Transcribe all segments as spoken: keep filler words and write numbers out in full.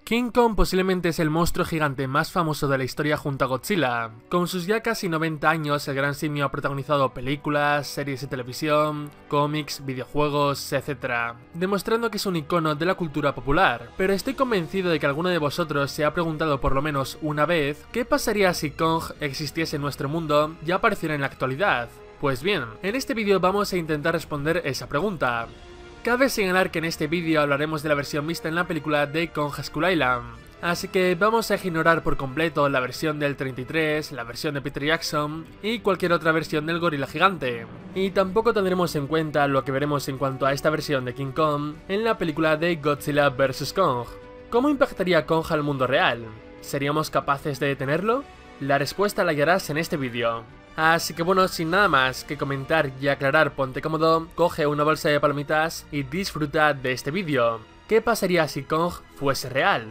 King Kong posiblemente es el monstruo gigante más famoso de la historia junto a Godzilla. Con sus ya casi noventa años, el gran simio ha protagonizado películas, series de televisión, cómics, videojuegos, etcétera, demostrando que es un icono de la cultura popular. Pero estoy convencido de que alguno de vosotros se ha preguntado por lo menos una vez ¿qué pasaría si Kong existiese en nuestro mundo y apareciera en la actualidad? Pues bien, en este vídeo vamos a intentar responder esa pregunta. Cabe señalar que en este vídeo hablaremos de la versión vista en la película de Kong Skull Island, así que vamos a ignorar por completo la versión del treinta y tres, la versión de Peter Jackson y cualquier otra versión del gorila gigante. Y tampoco tendremos en cuenta lo que veremos en cuanto a esta versión de King Kong en la película de Godzilla versus. Kong. ¿Cómo impactaría Kong al mundo real? ¿Seríamos capaces de detenerlo? La respuesta la hallarás en este vídeo. Así que bueno, sin nada más que comentar y aclarar, ponte cómodo, coge una bolsa de palomitas y disfruta de este vídeo. ¿Qué pasaría si Kong fuese real?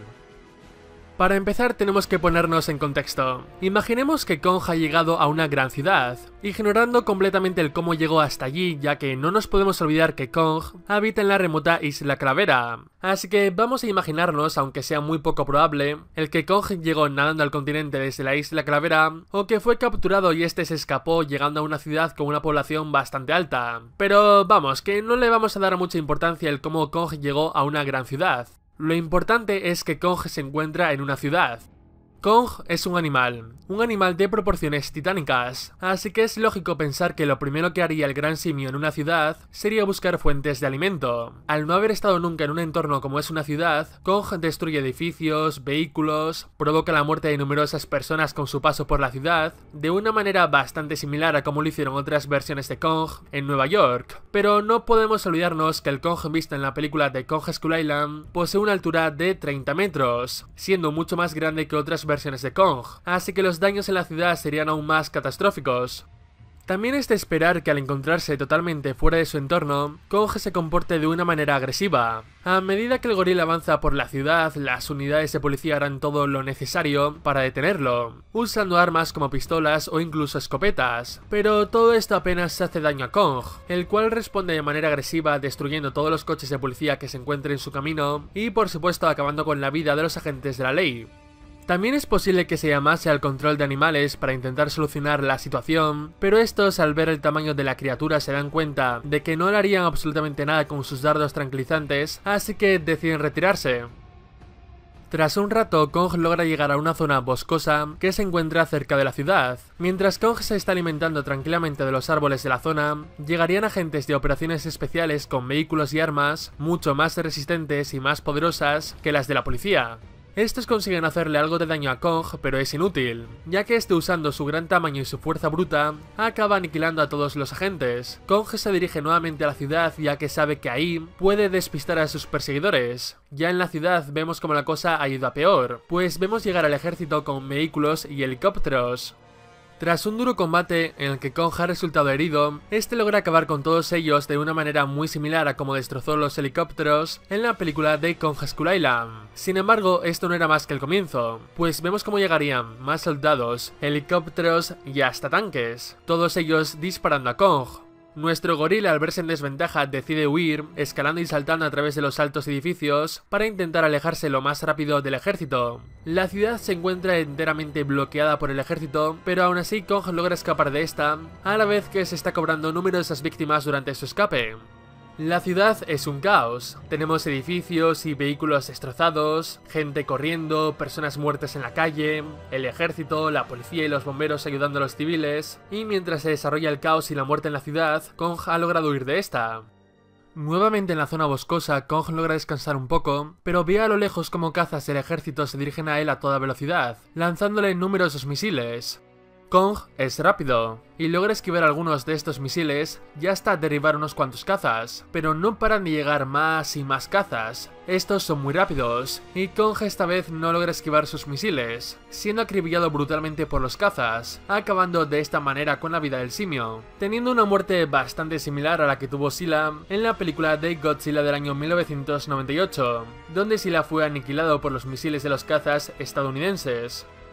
Para empezar tenemos que ponernos en contexto. Imaginemos que Kong ha llegado a una gran ciudad, ignorando completamente el cómo llegó hasta allí, ya que no nos podemos olvidar que Kong habita en la remota Isla Calavera. Así que vamos a imaginarnos, aunque sea muy poco probable, el que Kong llegó nadando al continente desde la Isla Calavera, o que fue capturado y este se escapó llegando a una ciudad con una población bastante alta. Pero vamos, que no le vamos a dar mucha importancia el cómo Kong llegó a una gran ciudad. Lo importante es que Kong se encuentra en una ciudad. Kong es un animal, un animal de proporciones titánicas, así que es lógico pensar que lo primero que haría el gran simio en una ciudad sería buscar fuentes de alimento. Al no haber estado nunca en un entorno como es una ciudad, Kong destruye edificios, vehículos, provoca la muerte de numerosas personas con su paso por la ciudad, de una manera bastante similar a como lo hicieron otras versiones de Kong en Nueva York. Pero no podemos olvidarnos que el Kong visto en la película de Kong Skull Island posee una altura de treinta metros, siendo mucho más grande que otras versiones de Kong, así que los daños en la ciudad serían aún más catastróficos. También es de esperar que al encontrarse totalmente fuera de su entorno, Kong se comporte de una manera agresiva. A medida que el gorila avanza por la ciudad, las unidades de policía harán todo lo necesario para detenerlo, usando armas como pistolas o incluso escopetas. Pero todo esto apenas hace daño a Kong, el cual responde de manera agresiva destruyendo todos los coches de policía que se encuentren en su camino y por supuesto acabando con la vida de los agentes de la ley. También es posible que se llamase al control de animales para intentar solucionar la situación, pero estos al ver el tamaño de la criatura se dan cuenta de que no le harían absolutamente nada con sus dardos tranquilizantes, así que deciden retirarse. Tras un rato, Kong logra llegar a una zona boscosa que se encuentra cerca de la ciudad. Mientras Kong se está alimentando tranquilamente de los árboles de la zona, llegarían agentes de operaciones especiales con vehículos y armas mucho más resistentes y más poderosas que las de la policía. Estos consiguen hacerle algo de daño a Kong, pero es inútil, ya que este usando su gran tamaño y su fuerza bruta, acaba aniquilando a todos los agentes. Kong se dirige nuevamente a la ciudad ya que sabe que ahí puede despistar a sus perseguidores. Ya en la ciudad vemos como la cosa ha ido a peor, pues vemos llegar al ejército con vehículos y helicópteros. Tras un duro combate en el que Kong ha resultado herido, este logra acabar con todos ellos de una manera muy similar a como destrozó los helicópteros en la película de Kong Skull Island. Sin embargo, esto no era más que el comienzo, pues vemos cómo llegarían más soldados, helicópteros y hasta tanques, todos ellos disparando a Kong. Nuestro gorila al verse en desventaja decide huir, escalando y saltando a través de los altos edificios para intentar alejarse lo más rápido del ejército. La ciudad se encuentra enteramente bloqueada por el ejército, pero aún así Kong logra escapar de esta, a la vez que se está cobrando numerosas víctimas durante su escape. La ciudad es un caos, tenemos edificios y vehículos destrozados, gente corriendo, personas muertas en la calle, el ejército, la policía y los bomberos ayudando a los civiles, y mientras se desarrolla el caos y la muerte en la ciudad, Kong ha logrado huir de esta. Nuevamente en la zona boscosa, Kong logra descansar un poco, pero ve a lo lejos como cazas del ejército se dirigen a él a toda velocidad, lanzándole numerosos misiles. Kong es rápido, y logra esquivar algunos de estos misiles y hasta derribar unos cuantos cazas, pero no paran de llegar más y más cazas. Estos son muy rápidos, y Kong esta vez no logra esquivar sus misiles, siendo acribillado brutalmente por los cazas, acabando de esta manera con la vida del simio, teniendo una muerte bastante similar a la que tuvo Silla en la película de Godzilla del año mil novecientos noventa y ocho, donde Silla fue aniquilado por los misiles de los cazas estadounidenses.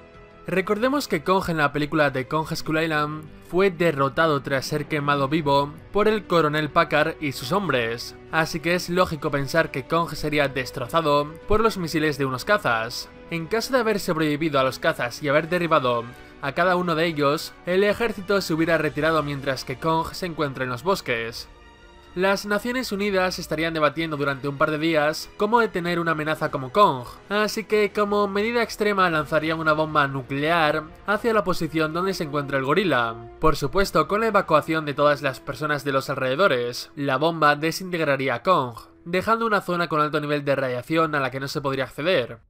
Recordemos que Kong en la película de Kong Skull Island fue derrotado tras ser quemado vivo por el coronel Packard y sus hombres, así que es lógico pensar que Kong sería destrozado por los misiles de unos cazas. En caso de haber sobrevivido a los cazas y haber derribado a cada uno de ellos, el ejército se hubiera retirado mientras que Kong se encuentra en los bosques. Las Naciones Unidas estarían debatiendo durante un par de días cómo detener una amenaza como Kong, así que como medida extrema lanzarían una bomba nuclear hacia la posición donde se encuentra el gorila. Por supuesto, con la evacuación de todas las personas de los alrededores, la bomba desintegraría a Kong, dejando una zona con alto nivel de radiación a la que no se podría acceder.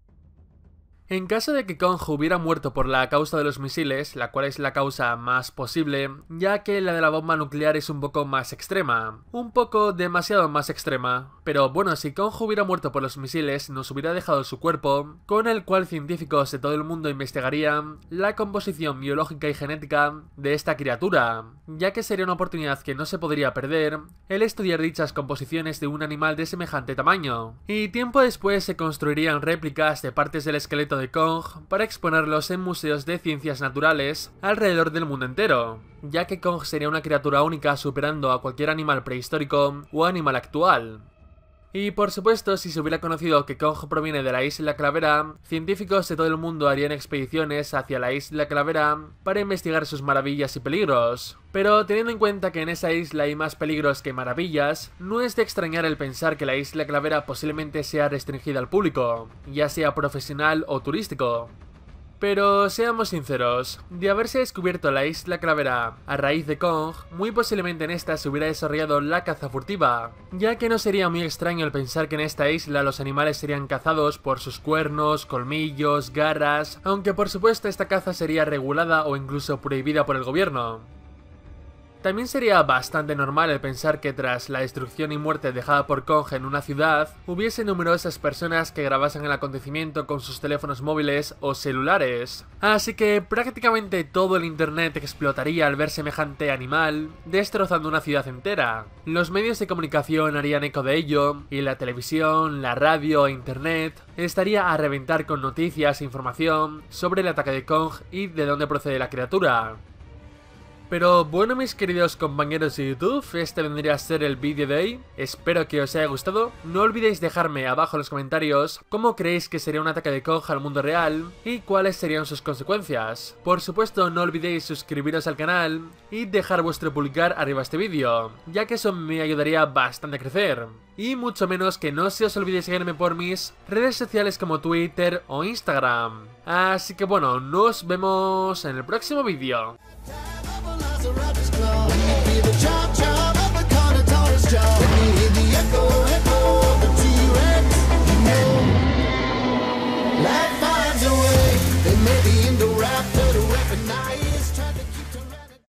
En caso de que Kong hubiera muerto por la causa de los misiles, la cual es la causa más posible, ya que la de la bomba nuclear es un poco más extrema, un poco demasiado más extrema, pero bueno, si Kong hubiera muerto por los misiles, nos hubiera dejado su cuerpo, con el cual científicos de todo el mundo investigarían la composición biológica y genética de esta criatura, ya que sería una oportunidad que no se podría perder el estudiar dichas composiciones de un animal de semejante tamaño, y tiempo después se construirían réplicas de partes del esqueleto de Kong para exponerlos en museos de ciencias naturales alrededor del mundo entero, ya que Kong sería una criatura única superando a cualquier animal prehistórico o animal actual. Y por supuesto, si se hubiera conocido que Kong proviene de la Isla Calavera, científicos de todo el mundo harían expediciones hacia la Isla Calavera para investigar sus maravillas y peligros. Pero teniendo en cuenta que en esa isla hay más peligros que maravillas, no es de extrañar el pensar que la Isla Calavera posiblemente sea restringida al público, ya sea profesional o turístico. Pero seamos sinceros, de haberse descubierto la Isla Calavera a raíz de Kong, muy posiblemente en esta se hubiera desarrollado la caza furtiva, ya que no sería muy extraño el pensar que en esta isla los animales serían cazados por sus cuernos, colmillos, garras, aunque por supuesto esta caza sería regulada o incluso prohibida por el gobierno. También sería bastante normal el pensar que tras la destrucción y muerte dejada por Kong en una ciudad, hubiese numerosas personas que grabasen el acontecimiento con sus teléfonos móviles o celulares. Así que prácticamente todo el internet explotaría al ver semejante animal destrozando una ciudad entera. Los medios de comunicación harían eco de ello, y la televisión, la radio e internet estaría a reventar con noticias e información sobre el ataque de Kong y de dónde procede la criatura. Pero bueno, mis queridos compañeros de YouTube, este vendría a ser el vídeo de hoy. Espero que os haya gustado. No olvidéis dejarme abajo en los comentarios cómo creéis que sería un ataque de Kong al mundo real y cuáles serían sus consecuencias. Por supuesto, no olvidéis suscribiros al canal y dejar vuestro pulgar arriba a este vídeo, ya que eso me ayudaría bastante a crecer. Y mucho menos que no se os olvide seguirme por mis redes sociales como Twitter o Instagram. Así que bueno, nos vemos en el próximo vídeo. So I just crawl.